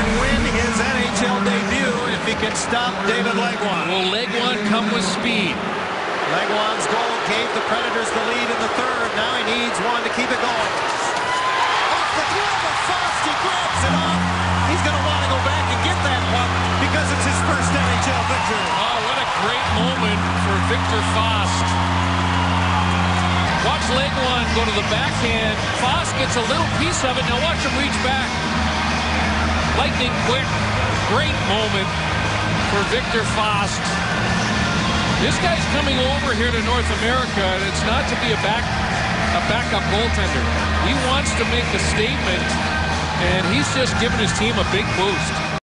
win his NHL debut if he can stop David Legwand. Will Legwand come with speed? Legwand's goal gave the Predators the lead in the third. Now he needs one to keep it going. Off the glove of Fasth, he grabs it off. He's going to want to go back and get that puck because it's his first NHL victory. Oh, what a great moment for Viktor Fasth. Watch Legwand go to the backhand. Fasth gets a little piece of it. Now watch him reach back. Lightning quick. Great moment for Viktor Fasth. This guy's coming over here to North America, and it's not to be a backup goaltender. He wants to make a statement, and he's just giving his team a big boost.